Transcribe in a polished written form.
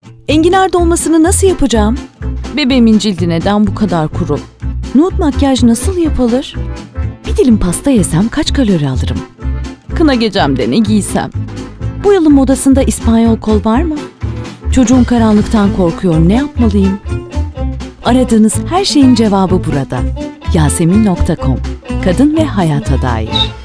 Enginar dolmasını nasıl yapacağım? Bebeğimin cildi neden bu kadar kuru? Nude makyaj nasıl yapılır? Bir dilim pasta yesem kaç kalori alırım? Kına gecemde ne giysem? Bu yılın modasında İspanyol kol var mı? Çocuğum karanlıktan korkuyor, ne yapmalıyım? Aradığınız her şeyin cevabı burada. Yasemin.com. Kadın ve hayata dair.